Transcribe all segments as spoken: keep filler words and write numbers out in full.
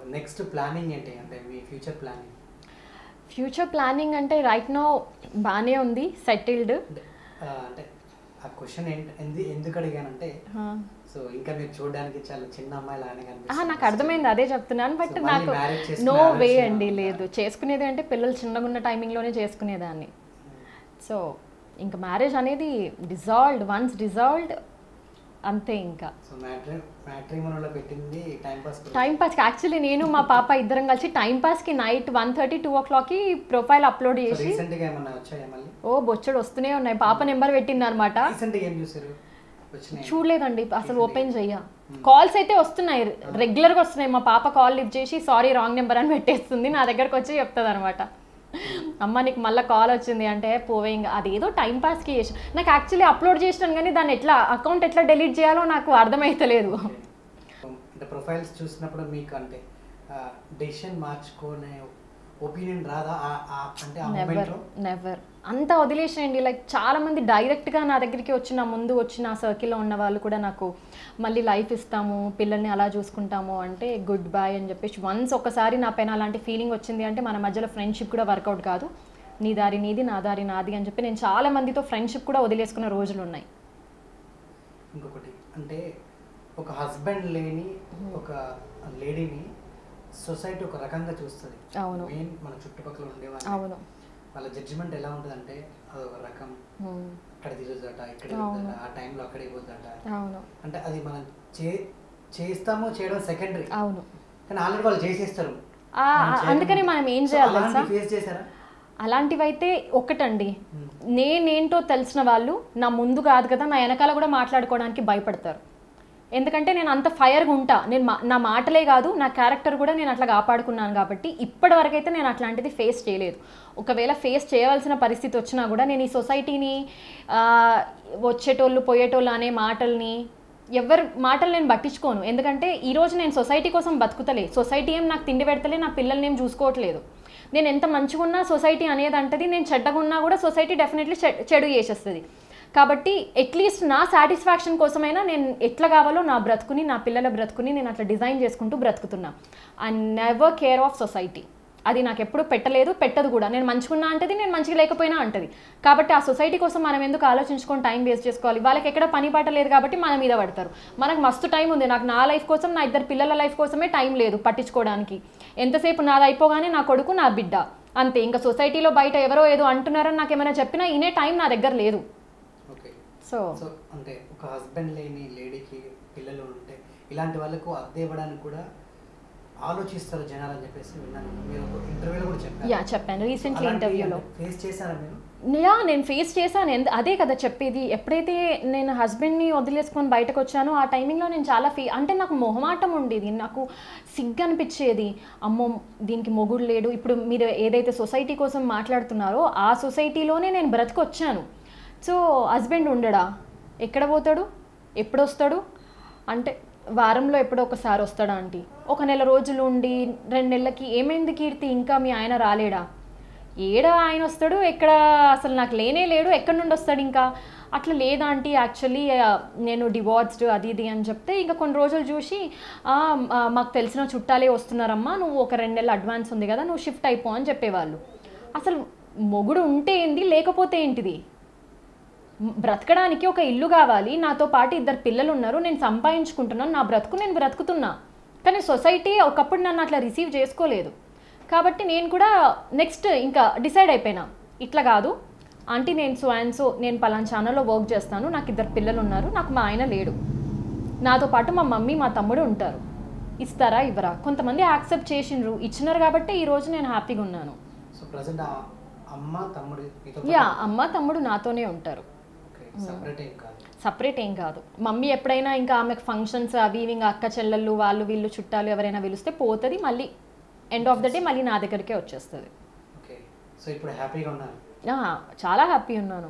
Next planning ఏంటి అంటే మీ ఫ్యూచర్ ప్లానింగ్? ఫ్యూచర్ ప్లానింగ్ అంటే రైట్ నో బాగానే ఉంది, సెటిల్డ్. అంటే ఆ క్వశ్చన్ ఏంటి ఎందు ఎందుకు అడిగానంటే, సో ఇంకా మీరు చూడడానికి చాలా చిన్న అమ్మాయి లాగానే కనిపిస్తుంది. నాకు అర్థమైంది, అదే చెప్తున్నాను. బట్ నాకు నో వే అండి, లేదు. చేసుకునేది అంటే పిల్లలు చిన్నగా ఉన్న టైమింగ్లోనే చేసుకునేదాన్ని. సో ఇంకా మ్యారేజ్ అనేది డిజాల్వ్డ్, వన్స్ డిజాల్వ్డ్ అంతే. ఇంకా టైం పాస్కి యాక్చువల్లీ నేను మా పాప ఇద్దరం కలిసి టైం పాస్కి నైట్ వన్ థర్టీ టూ ఓ క్లాక్కి ప్రొఫైల్ అప్లోడ్ చేసి, ఓ బొచ్చడు వస్తూనే ఉన్నాయి. పాప నెంబర్ పెట్టింది అనమాట. చూడలేదండి అసలు, ఓపెన్ చెయ్య. కాల్స్ అయితే వస్తున్నాయి, రెగ్యులర్గా వస్తున్నాయి. మా పాప కాల్ లిఫ్ట్ చేసి సారీ రాంగ్ నెంబర్ అని పెట్టేస్తుంది, నా దగ్గరకు వచ్చి చెప్తుంది అనమాట, అమ్మ నీకు మళ్ళీ కాల్ వచ్చింది అంటే పోవే. ఇంకా అదేదో టైం పాస్కి చేసి నాకు యాక్చువల్లీ అప్లోడ్ చేసినాను, కానీ దాన్ని ఎట్లా అకౌంట్ ఎట్లా డిలీట్ చేయాలో నాకు అర్థమైతలేదు. అంటే ప్రొఫైల్స్ చూసినప్పుడు మీకు అంటే డెసిషన్ మార్చుకునే ఒపీనియన్ రాదా? అంటే నెవర్ నెవర్ అంతా వదిలేసేయండి. లైక్ చాలామంది డైరెక్ట్గా నా దగ్గరికి వచ్చి నా ముందు వచ్చి నా సర్కిల్లో ఉన్న వాళ్ళు కూడా నాకు మళ్ళీ లైఫ్ ఇస్తాము, పిల్లల్ని అలా చూసుకుంటాము అంటే గుడ్ బై అని చెప్పేసి, వన్స్ ఒకసారి నా పైన అలాంటి ఫీలింగ్ వచ్చింది అంటే మన మధ్యలో ఫ్రెండ్షిప్ కూడా వర్కౌట్ కాదు. నీ దారి నీది, నా దారి నాది అని చెప్పి నేను చాలా మందితో ఫ్రెండ్షిప్ కూడా వదిలేసుకున్న రోజులు ఉన్నాయి. ఇంకొకటి అంటే ఒక హస్బెండ్ లేని ఒక లేడీని సొసైటీ ఒక రకంగా చూస్తుంది. అవును, మెయిన్ మన చుట్టుపక్కల ఉండేవాళ్ళు. అవును, వాళ్ళ జడ్జిమెంట్ ఎలా ఉంటుంది అంటే అదొక రకం, అక్కడ తిరుగుదట, ఇక్కడ ఆ టైంలో అక్కడికి పోతుందట. అవును, అంటే అది మనం చే చేస్తాము చేయడం సెకండరీ. అవును, కానీ ఆల్రెడీ వాళ్ళు చేసేస్తారు. అందుకని మనం ఏం చేయాలి తెలుసా? ఫేస్ చేశారా అలాంటివైతే? ఒకటండి, నేనేంటో తెలిసిన వాళ్ళు నా ముందు కాదు కదా, నా వెనకాల కూడా మాట్లాడుకోవడానికి భయపడతారు. ఎందుకంటే నేను అంత ఫైర్గా ఉంటా. నేను నా మాటలే కాదు, నా క్యారెక్టర్ కూడా నేను అట్లా కాపాడుకున్నాను కాబట్టి ఇప్పటి వరకు అయితే నేను అట్లాంటిది ఫేస్ చేయలేదు. ఒకవేళ ఫేస్ చేయవలసిన పరిస్థితి వచ్చినా కూడా నేను ఈ సొసైటీని వచ్చేటోళ్ళు పోయేటోళ్ళు అనే మాటల్ని ఎవరి మాటలు నేను పట్టించుకోను. ఎందుకంటే ఈరోజు నేను సొసైటీ కోసం బతుకుతలే, సొసైటీ ఏం నాకు తిండి పెడతలే, నా పిల్లల్ని ఏం చూసుకోవట్లేదు. నేను ఎంత మంచిగా ఉన్నా సొసైటీ అనేది అంటది, నేను చెడ్డగా ఉన్నా కూడా సొసైటీ డెఫినెట్లీ చెడు చేసేస్తుంది. కాబట్టి అట్లీస్ట్ నా సాటిస్ఫాక్షన్ కోసమైనా నేను ఎట్లా కావాలో నా బ్రతుకుని, నా పిల్లల బ్రతుకుని నేను అట్లా డిజైన్ చేసుకుంటూ బ్రతుకుతున్నా. I never care of society. అది నాకు ఎప్పుడు పెట్టలేదు, పెట్టదు కూడా. నేను మంచిగున్నా అంటది, నేను మంచిగా లేకపోయినా అంటది. కాబట్టి ఆ సొసైటీ కోసం మనం ఎందుకు ఆలోచించుకొని టైం వేస్ట్ చేసుకోవాలి? వాళ్ళకి ఎక్కడ పని పాట లేదు కాబట్టి మన మీద పడతారు. మనకు మస్తు టైం ఉంది. నాకు నా లైఫ్ కోసం, నా ఇద్దరు పిల్లల లైఫ్ కోసమే టైం లేదు పట్టించుకోవడానికి. ఎంతసేపు నాది అయిపోగానే నా కొడుకు, నా బిడ్డ అంతే. ఇంకా సొసైటీలో బయట ఎవరో ఏదో అంటున్నారని నాకు ఏమైనా చెప్పినా ఇనే టైం నా దగ్గర లేదు. సో అంటే ఒక హస్బెండ్ లేని లేడీకి పిల్లలు ఉంటే ఇలాంటి వాళ్ళకు అద్దె ఇవ్వడానికి కూడా ఆలోచిస్తారు జనాలు అని చెప్పేసి విన్నాను. మీరు ఒక ఇంటర్వ్యూలో కూడా చెప్పారు. యా చెప్పాను, రీసెంట్లీ ఇంటర్వ్యూలో. ఫేస్ చేశారా మీరు? యా నేను ఫేస్ చేశాను. ఎంత అదే కదా చెప్పేది. ఎప్పుడైతే నేను హస్బెండ్ని వదిలేసుకొని బయటకు వచ్చానో ఆ టైమింగ్లో నేను చాలా ఫీ అంటే నాకు మొహమాటం ఉండేది, నాకు సిగ్గు అనిపించేది. అమ్మో దీనికి మొగుడు లేడు. ఇప్పుడు మీరు ఏదైతే సొసైటీ కోసం మాట్లాడుతున్నారో ఆ సొసైటీలోనే నేను బ్రతికొచ్చాను. సో హస్బెండ్ ఉండడా, ఎక్కడ పోతాడు, ఎప్పుడు వస్తాడు అంటే వారంలో ఎప్పుడో ఒకసారి వస్తాడా ఆంటీ? ఒక నెల రోజులు ఉండి రెండు నెలలకి ఏమైంది కీర్తి ఇంకా మీ ఆయన రాలేడా? ఏడా ఆయన వస్తాడు, ఎక్కడ అసలు నాకు లేనే లేడు, ఎక్కడి నుండి వస్తాడు ఇంకా? అట్లా లేదా ఆంటీ, యాక్చువల్లీ నేను డివోర్స్డ్ అది ఇది అని చెప్తే ఇంకా కొన్ని రోజులు చూసి మాకు తెలిసిన చుట్టాలే వస్తున్నారమ్మా, నువ్వు ఒక రెండు నెలలు అడ్వాన్స్ ఉంది కదా, నువ్వు షిఫ్ట్ అయిపో అని చెప్పేవాళ్ళు. అసలు మొగుడు ఉంటే ఏంది, లేకపోతే ఏంటిది? బ్రతకడానికి ఒక ఇల్లు కావాలి, నాతో పాటు ఇద్దరు పిల్లలు ఉన్నారు, నేను సంపాదించుకుంటున్నాను, నా బ్రతుకు నేను బ్రతుకుతున్నా. కానీ సొసైటీ ఒకప్పుడు నన్ను అట్లా రిసీవ్ చేసుకోలేదు. కాబట్టి నేను కూడా నెక్స్ట్ ఇంకా డిసైడ్ అయిపోయినా, ఇట్లా కాదు ఆంటీ, నేను సో అండ్ సో నేను పలానా ఛానల్లో వర్క్ చేస్తాను, నాకు ఇద్దరు పిల్లలు ఉన్నారు, నాకు మా ఆయన లేడు, నాతో పాటు మా మమ్మీ మా తమ్ముడు ఉంటారు, ఇస్తారా ఇవ్వరా? కొంతమంది యాక్సెప్ట్ చేసిండ్రు, ఇచ్చినారు కాబట్టి ఈరోజు నేను హ్యాపీగా ఉన్నాను. యా అమ్మ తమ్ముడు నాతోనే ఉంటారు, సపరేట్ ఏం కాదు. మమ్మీ ఎప్పుడైనా ఇంకా ఆమెకు ఫంక్షన్స్ అవి ఇంకా అక్క చెల్లెళ్ళు వాళ్ళు వీళ్ళు చుట్టాలు ఎవరైనా పిలిస్తే పోతుంది, మళ్ళీ ఎండ్ ఆఫ్ ద డే మళ్ళీ నా దగ్గరికే వచ్చేస్తుంది. చాలా హ్యాపీ ఉన్నాను,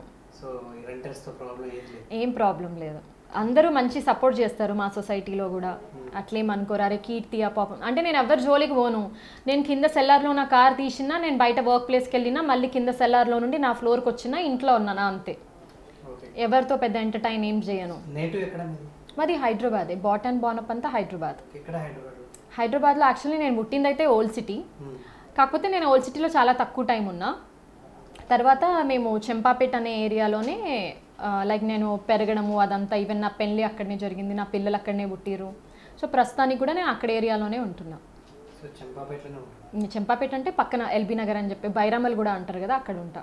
ఏం ప్రాబ్లం లేదు. అందరూ మంచి సపోర్ట్ చేస్తారు మా సొసైటీలో కూడా. అట్లేం అనుకోరు, అరే కీర్తి ఆ పాపం అంటే నేను ఎవరి జోలికి పోను. నేను కింద సెల్లార్లో నా కార్ తీసినా, నేను బయట వర్క్ ప్లేస్కి వెళ్ళినా, మళ్ళీ కింద సెల్లార్లో నుండి నా ఫ్లోర్కి వచ్చినా ఇంట్లో ఉన్నానా అంతే. ఎవరితో పెద్ద ఎంటర్టైన్ ఏం చేయను. మాది హైదరాబాద్, బాట్ అండ్ బానప్ అంతా హైదరాబాద్. హైదరాబాద్లో యాక్చువల్లీ నేను పుట్టింది అయితే ఓల్డ్ సిటీ, కాకపోతే నేను ఓల్డ్ సిటీలో చాలా తక్కువ టైం ఉన్నా. తర్వాత మేము చెంపాపేట్ అనే ఏరియాలోనే లైక్ నేను పెరగడము అదంతా, ఈవెన్ నా పెళ్ళి అక్కడనే జరిగింది, నా పిల్లలు అక్కడనే పుట్టిరు. సో ప్రస్తుతానికి కూడా నేను అక్కడ ఏరియాలోనే ఉంటున్నా. చెంపాపేట అంటే పక్కన ఎల్బీ నగర్ అని చెప్పి బైరామల్ కూడా అంటారు కదా, అక్కడ ఉంటా.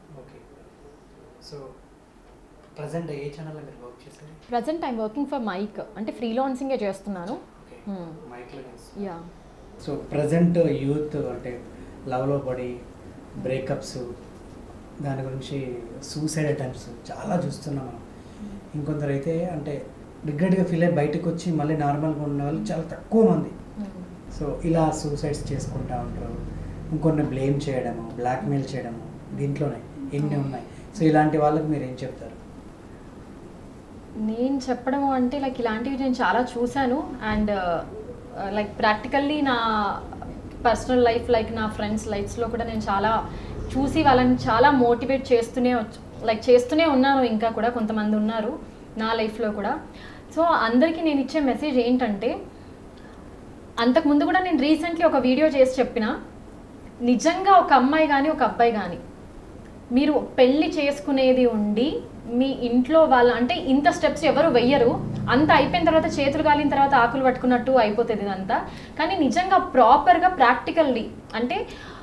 సో ప్రజెంట్ ఏ ఛానల్లో మీరు వర్క్ చేస్తారు? Present I'm working for Mike, అంటే ఫ్రీలాన్సింగే చేస్తున్నాను. యా. సో ప్రజెంట్ యూత్ అంటే లవ్లో పడి బ్రేకప్స్, దాని గురించి సూసైడ్ అటెంప్ట్స్ చాలా చూస్తున్నాం మనం. ఇంకొందరు అయితే అంటే రిగ్రెట్గా ఫీల్ అయ్యి బయటకు వచ్చి మళ్ళీ నార్మల్గా ఉన్న వాళ్ళు చాలా తక్కువ మంది. సో ఇలా సూసైడ్స్ చేసుకుంటూ ఉంటారు, ఇంకొన్ని బ్లేమ్ చేయడము, బ్లాక్మెయిల్ చేయడము, దీంట్లోనే ఎన్ని ఉన్నాయి. సో ఇలాంటి వాళ్ళకి మీరు ఏం చెప్తారు? నేను చెప్పడం అంటే లైక్ ఇలాంటివి నేను చాలా చూశాను. అండ్ లైక్ ప్రాక్టికల్లీ నా పర్సనల్ లైఫ్, లైక్ నా ఫ్రెండ్స్ లైఫ్స్లో కూడా నేను చాలా చూసి వాళ్ళని చాలా మోటివేట్ చేస్తూనే లైక్ చేస్తూనే ఉన్నాను. ఇంకా కూడా కొంతమంది ఉన్నారు నా లైఫ్లో కూడా. సో అందరికీ నేను ఇచ్చే మెసేజ్ ఏంటంటే, అంతకుముందు కూడా నేను రీసెంట్లీ ఒక వీడియో చేసి చెప్పిన, నిజంగా ఒక అమ్మాయి కానీ ఒక అబ్బాయి కానీ మీరు పెళ్ళి చేసుకునేది ఉండి మీ ఇంట్లో వాళ్ళ అంటే ఇంత స్టెప్స్ ఎవరు వెయ్యరు. అంత అయిపోయిన తర్వాత చేతులు కాలిన తర్వాత ఆకులు పట్టుకున్నట్టు అయిపోతుంది ఇదంతా. కానీ నిజంగా ప్రాపర్గా ప్రాక్టికల్లీ అంటే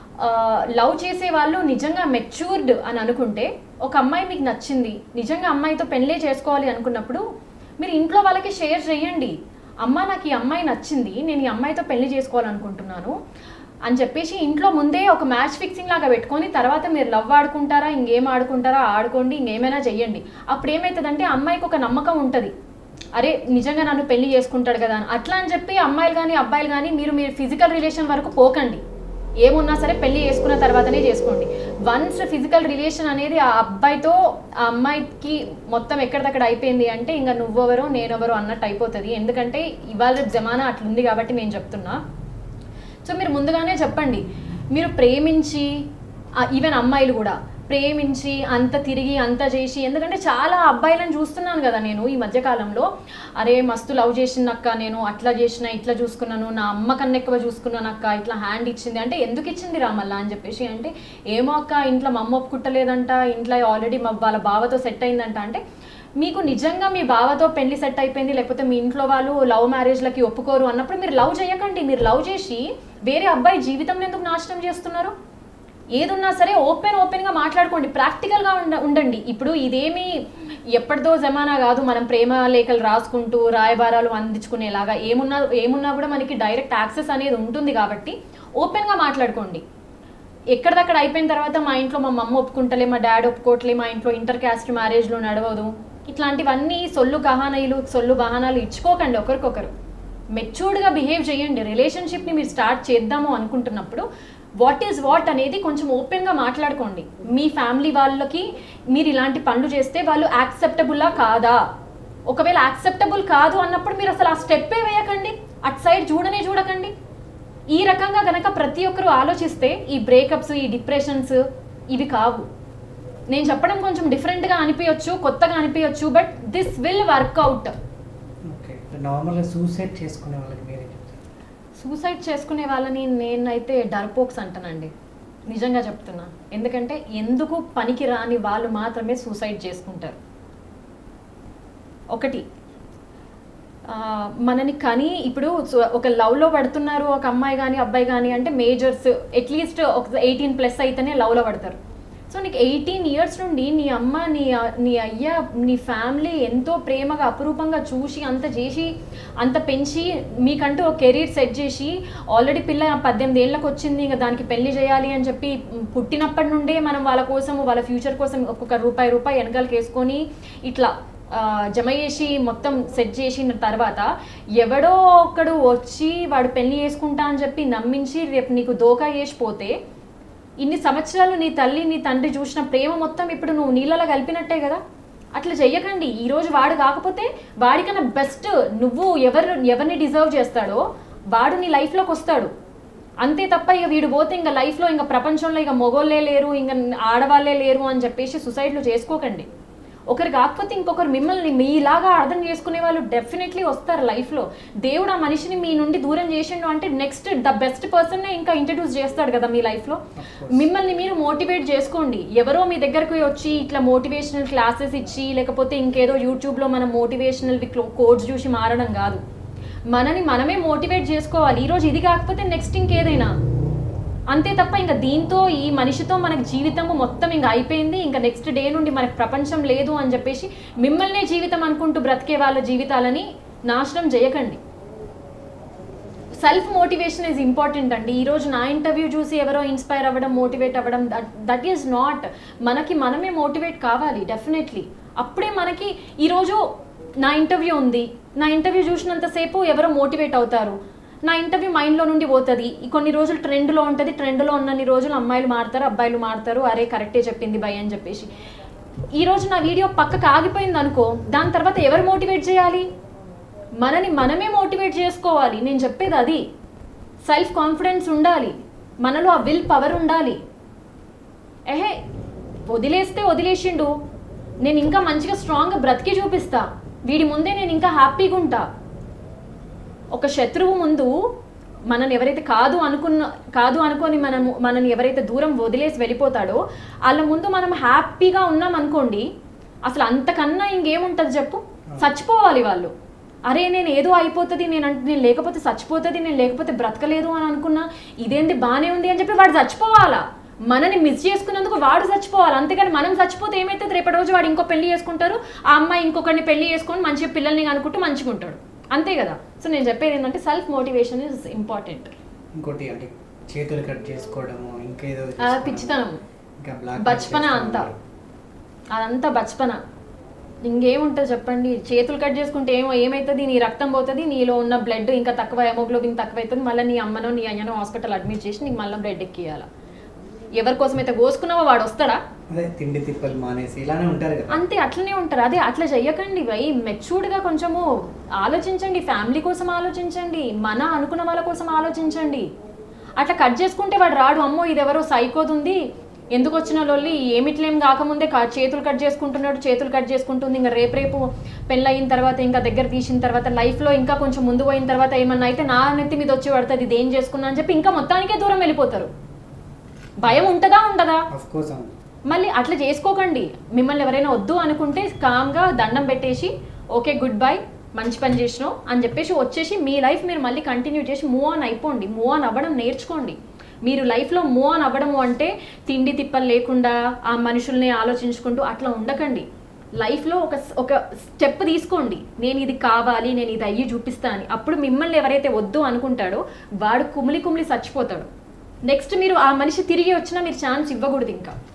లవ్ చేసే వాళ్ళు నిజంగా మెచ్యూర్డ్ అని అనుకుంటే, ఒక అమ్మాయి మీకు నచ్చింది, నిజంగా అమ్మాయితో పెళ్ళే చేసుకోవాలి అనుకున్నప్పుడు మీరు ఇంట్లో వాళ్ళకి షేర్ చేయండి. అమ్మ నాకు ఈ అమ్మాయి నచ్చింది, నేను ఈ అమ్మాయితో పెళ్లి చేసుకోవాలనుకుంటున్నాను అని చెప్పేసి ఇంట్లో ముందే ఒక మ్యాచ్ ఫిక్సింగ్ లాగా పెట్టుకొని, తర్వాత మీరు లవ్ ఆడుకుంటారా ఇంకేం ఆడుకుంటారా ఆడుకోండి, ఇంకేమైనా చెయ్యండి. అప్పుడు ఏమవుతుందంటే అమ్మాయికి ఒక నమ్మకం ఉంటుంది, అరే నిజంగా నన్ను పెళ్లి చేసుకుంటాడు కదా అని. అట్లా అని చెప్పి అమ్మాయిలు కానీ అబ్బాయిలు కానీ మీరు మీరు ఫిజికల్ రిలేషన్ వరకు పోకండి. ఏమున్నా సరే పెళ్లి చేసుకున్న తర్వాతనే చేసుకోండి. వన్స్ ఫిజికల్ రిలేషన్ అనేది ఆ అబ్బాయితో ఆ అమ్మాయికి మొత్తం ఎక్కడిదక్కడ అయిపోయింది అంటే ఇంకా నువ్వెవరో నేనెవరో అన్నట్టు అయిపోతుంది. ఎందుకంటే ఇవాళ జమానా అట్లుంది కాబట్టి నేను చెప్తున్నా. సో మీరు ముందుగానే చెప్పండి. మీరు ప్రేమించి, ఈవెన్ అమ్మాయిలు కూడా ప్రేమించి అంత తిరిగి అంత చేసి, ఎందుకంటే చాలా అబ్బాయిలను చూస్తున్నాను కదా నేను ఈ మధ్యకాలంలో, అరే మస్తు లవ్ చేసిందక్క, నేను అట్లా చేసిన ఇట్లా చూసుకున్నాను, నా అమ్మ కన్నా ఎక్కువ చూసుకున్నాను అక్క, ఇట్లా హ్యాండ్ ఇచ్చింది అంటే ఎందుకు ఇచ్చింది రా మళ్ళా అని చెప్పేసి అంటే, ఏమో అక్క ఇంట్లో మా అమ్మ ఒప్పుకుట్టలేదంట, ఇంట్లో ఆల్రెడీ మా వాళ్ళ బావతో సెట్ అయిందంట. అంటే మీకు నిజంగా మీ బావతో పెళ్లి సెట్ అయిపోయింది, లేకపోతే మీ ఇంట్లో వాళ్ళు లవ్ మ్యారేజ్లకి ఒప్పుకోరు అన్నప్పుడు మీరు లవ్ చేయకండి. మీరు లవ్ చేసి వేరే అబ్బాయి జీవితం ఎందుకు నాశనం చేస్తున్నారు? ఏదున్నా సరే ఓపెన్ ఓపెన్గా మాట్లాడుకోండి, ప్రాక్టికల్గా ఉండ ఉండండి ఇప్పుడు ఇదేమీ ఎప్పటిదో జమానా కాదు మనం ప్రేమ లేఖలు రాసుకుంటూ రాయబారాలు అందించుకునేలాగా. ఏమున్నా ఏమున్నా కూడా మనకి డైరెక్ట్ యాక్సెస్ అనేది ఉంటుంది కాబట్టి ఓపెన్గా మాట్లాడుకోండి. ఎక్కడిదక్కడ అయిపోయిన తర్వాత మా ఇంట్లో మా మమ్మ ఒప్పుకుంటలే, మా డాడీ ఒప్పుకోవట్లే, మా ఇంట్లో ఇంటర్ క్యాస్ట్ మ్యారేజ్లో నడవదు, ఇట్లాంటివన్నీ సొల్లు కహానీలు సొల్లు బహానాలు ఇచ్చుకోకండి. ఒకరికొకరు మెచ్యూర్డ్గా బిహేవ్ చేయండి. రిలేషన్షిప్ని మీరు స్టార్ట్ చేద్దాము అనుకుంటున్నప్పుడు వాట్ ఈజ్ వాట్ అనేది కొంచెం ఓపెన్గా మాట్లాడుకోండి. మీ ఫ్యామిలీ వాళ్ళకి మీరు ఇలాంటి పనులు చేస్తే వాళ్ళు యాక్సెప్టబుల్లా కాదా, ఒకవేళ యాక్సెప్టబుల్ కాదు అన్నప్పుడు మీరు అసలు ఆ స్టెప్పే వేయకండి, అటు సైడ్ చూడనే చూడకండి. ఈ రకంగా కనుక ప్రతి ఒక్కరు ఆలోచిస్తే ఈ బ్రేకప్స్, ఈ డిప్రెషన్స్ ఇవి కావు. నేను చెప్పడం కొంచెం డిఫరెంట్గా అనిపించవచ్చు, కొత్తగా అనిపించవచ్చు, బట్ దిస్ విల్ వర్క్అవుట్. నార్మల్గా సూసైడ్ చేసుకునే వాళ్ళకి మీరే చెప్తారు? సూసైడ్ చేసుకునే వాళ్ళని నేనైతే డర్పోక్స్ అంటానండి, నిజంగా చెప్తున్నా. ఎందుకంటే ఎందుకు పనికి రాని వాళ్ళు మాత్రమే సూసైడ్ చేసుకుంటారు. ఒకటి మనని కానీ ఇప్పుడు ఒక లవ్లో పడుతున్నారు ఒక అమ్మాయి కానీ అబ్బాయి కానీ అంటే మేజర్స్ అట్లీస్ట్ ఒక ఎయిటీన్ ప్లస్ అయితేనే లవ్లో పడతారు. సో నీకు ఎయిటీన్ ఇయర్స్ నుండి నీ అమ్మ నీ నీ అయ్య నీ ఫ్యామిలీ ఎంతో ప్రేమగా అపురూపంగా చూసి అంత చేసి అంత పెంచి మీకంటూ ఒక కెరీర్ సెట్ చేసి ఆల్రెడీ పిల్ల పద్దెనిమిది ఏళ్ళకి వచ్చింది, ఇంకా దానికి పెళ్లి చేయాలి అని చెప్పి పుట్టినప్పటి నుండే మనం వాళ్ళ కోసం వాళ్ళ ఫ్యూచర్ కోసం ఒక్కొక్క రూపాయి రూపాయి వెనకాలకి వేసుకొని ఇట్లా జమ చేసి మొత్తం సెట్ చేసిన తర్వాత ఎవడో ఒకడు వచ్చి వాడు పెళ్లి చేసుకుంటా అని చెప్పి నమ్మించి రేపు నీకు దోకా చేసిపోతే ఇన్ని సంవత్సరాలు నీ తల్లి నీ తండ్రి చూసిన ప్రేమ మొత్తం ఇప్పుడు నువ్వు నీళ్ళలో కలిపినట్టే కదా. అట్లా చెయ్యకండి. ఈరోజు వాడు కాకపోతే వాడికన్నా బెస్ట్ నువ్వు ఎవరు ఎవరిని డిజర్వ్ చేస్తాడో వాడు నీ లైఫ్లోకి వస్తాడు. అంతే తప్ప ఇక వీడు పోతే ఇంకా లైఫ్లో ఇంకా ప్రపంచంలో ఇక మొగోళ్ళే లేరు, ఇంకా ఆడవాళ్ళే లేరు అని చెప్పేసి సూసైడ్లు చేసుకోకండి. ఒకరు కాకపోతే ఇంకొకరు మిమ్మల్ని మీలాగా అర్థం చేసుకునే వాళ్ళు డెఫినెట్లీ వస్తారు లైఫ్లో. దేవుడు ఆ మనిషిని మీ నుండి దూరం చేసిండు అంటే నెక్స్ట్ ద బెస్ట్ పర్సన్నే ఇంకా ఇంట్రడ్యూస్ చేస్తాడు కదా మీ లైఫ్లో. మిమ్మల్ని మీరు మోటివేట్ చేసుకోండి. ఎవరో మీ దగ్గరకు వచ్చి ఇట్లా మోటివేషనల్ క్లాసెస్ ఇచ్చి లేకపోతే ఇంకేదో యూట్యూబ్లో మనం మోటివేషనల్ కోడ్స్ చూసి మారడం కాదు. మనని మనమే మోటివేట్ చేసుకోవాలి. ఈరోజు ఇది కాకపోతే నెక్స్ట్ ఇంకేదైనా, అంతే తప్ప ఇంకా దీంతో ఈ మనిషితో మనకి జీవితం మొత్తం ఇంకా అయిపోయింది, ఇంకా నెక్స్ట్ డే నుండి మనకు ప్రపంచం లేదు అని చెప్పేసి మిమ్మల్నే జీవితం అనుకుంటూ బ్రతికే వాళ్ళ జీవితాలని నాశనం చేయకండి. సెల్ఫ్ మోటివేషన్ ఈజ్ ఇంపార్టెంట్ అండి. ఈరోజు నా ఇంటర్వ్యూ చూసి ఎవరో ఇన్స్పైర్ అవ్వడం, మోటివేట్ అవ్వడం, దట్ దట్ ఈజ్ నాట్. మనకి మనమే మోటివేట్ కావాలి డెఫినెట్లీ. అప్పుడే మనకి ఈరోజు నా ఇంటర్వ్యూ ఉంది, నా ఇంటర్వ్యూ చూసినంతసేపు ఎవరో మోటివేట్ అవుతారు, నా ఇంటర్వ్యూ మైండ్లో నుండి పోతుంది. కొన్ని రోజులు ట్రెండ్లో ఉంటుంది, ట్రెండ్లో ఉన్నన్ని రోజులు అమ్మాయిలు మారుతారు, అబ్బాయిలు మారుతారు, అరే కరెక్టే చెప్పింది భయ్ అని చెప్పేసి. ఈరోజు నా వీడియో పక్కకు ఆగిపోయింది అనుకో, దాని తర్వాత ఎవరు మోటివేట్ చేయాలి? మనని మనమే మోటివేట్ చేసుకోవాలి. నేను చెప్పేది అది. సెల్ఫ్ కాన్ఫిడెన్స్ ఉండాలి, మనలో ఆ విల్ పవర్ ఉండాలి. ఏహే వదిలేస్తే వదిలేసిండు, నేను ఇంకా మంచిగా స్ట్రాంగ్గా బ్రతికి చూపిస్తా, వీడి ముందే నేను ఇంకా హ్యాపీగా ఉంటా. ఒక శత్రువు ముందు మనని ఎవరైతే కాదు అనుకున్న కాదు అనుకొని మనము మనని ఎవరైతే దూరం వదిలేసి వెళ్ళిపోతాడో వాళ్ళ ముందు మనం హ్యాపీగా ఉన్నాం అనుకోండి, అసలు అంతకన్నా ఇంకేముంటుంది చెప్పు? చచ్చిపోవాలి వాళ్ళు. అరే నేను ఏదో అయిపోతుంది, నేను అంటే నేను లేకపోతే చచ్చిపోతుంది, నేను లేకపోతే బ్రతకలేదు అని అనుకున్నా, ఇదేంటి బాగానే ఉంది అని చెప్పి వాడు చచ్చిపోవాలా. మనని మిస్ చేసుకున్నందుకు వాడు చచ్చిపోవాలి, అంతేగాని మనం చచ్చిపోతే ఏమైతుంది? రేపటి రోజు వాడు ఇంకో పెళ్లి చేసుకుంటారు, ఆ అమ్మాయి ఇంకొకరిని పెళ్లి చేసుకొని మంచిగా పిల్లల్ని అనుకుంటూ మంచిగా ఉంటాడు, అంతే కదా. సో నేను చెప్పేది ఏంటంటే సెల్ఫ్ మోటివేషన్ ఇస్ ఇంపార్టెంట్. ఇంకోటి అంటే చేతులు కట్ చేసుకోవడము, ఇంకేదో పిచ్చితనం, బచ్పన అంతా, అదంతా బచ్పన. ఇంకేముంటుంది చెప్పండి? చేతులు కట్ చేసుకుంటే ఏమో ఏమవుతుంది? నీ రక్తం పోతుంది, నీలో ఉన్న బ్లడ్ ఇంకా తక్కువ, హెమోగ్లోబిన్ తక్కువ అవుతుంది, మళ్ళీ నీ అమ్మనో నీ అయ్యనో హాస్పిటల్ అడ్మిట్ చేసి నీకు మళ్ళీ బ్లడ్ ఎక్కియాలా. ఎవరి కోసం అయితే కోసుకున్నావో వాడు వస్తాడా? అదే తిండి తిప్పలు మానేసి ఇలానే ఉంటారు కదా. అంతే, అట్లనే ఉంటారు. అదే అట్లా చెయ్యకండి భయ్. మెచ్యూర్డ్గా కొంచెము ఆలోచించండి, ఫ్యామిలీ కోసం ఆలోచించండి, మన అనుకున్న వాళ్ళ కోసం ఆలోచించండి. అట్లా కట్ చేసుకుంటే వాడు రాడు, అమ్మో ఇది ఎవరో సైకోతుంది, ఎందుకు వచ్చిన లొల్లి, ఏమిట్లేం కాకముందే చేతులు కట్ చేసుకుంటున్నాడు, చేతులు కట్ చేసుకుంటుంది, ఇంకా రేపు రేపు పెళ్ళయిన తర్వాత ఇంకా దగ్గర తీసిన తర్వాత లైఫ్లో ఇంకా కొంచెం ముందు పోయిన తర్వాత ఏమన్నా అయితే నా నెత్తి మీద వచ్చి పడుతుంది, ఇది ఏం చేసుకున్నా అని చెప్పి ఇంకా మొత్తానికే దూరం వెళ్ళిపోతారు. భయం ఉంటుందా ఉండదా? మళ్ళీ అట్లా చేసుకోకండి. మిమ్మల్ని ఎవరైనా వద్దు అనుకుంటే కామ్గా దండం పెట్టేసి ఓకే గుడ్ బై, మంచి పని చేసినావు అని చెప్పేసి వచ్చేసి మీ లైఫ్ మీరు మళ్ళీ కంటిన్యూ చేసి మూవ్ ఆన్ అయిపోండి. మూవ్ ఆన్ అవ్వడం నేర్చుకోండి. మీరు లైఫ్లో మూవ్ ఆన్ అవ్వడము అంటే తిండి తిప్పలు లేకుండా ఆ మనుషుల్ని ఆలోచించుకుంటూ అట్లా ఉండకండి. లైఫ్లో ఒక ఒక స్టెప్ తీసుకోండి, నేను ఇది కావాలి, నేను ఇది అయ్యి చూపిస్తాను. అప్పుడు మిమ్మల్ని ఎవరైతే వద్దు అనుకుంటాడో వాడు కుమిలి కుమిలి చచ్చిపోతాడు. నెక్స్ట్ మీరు ఆ మనిషి తిరిగి వచ్చినా మీరు ఛాన్స్ ఇవ్వకూడదు ఇంకా.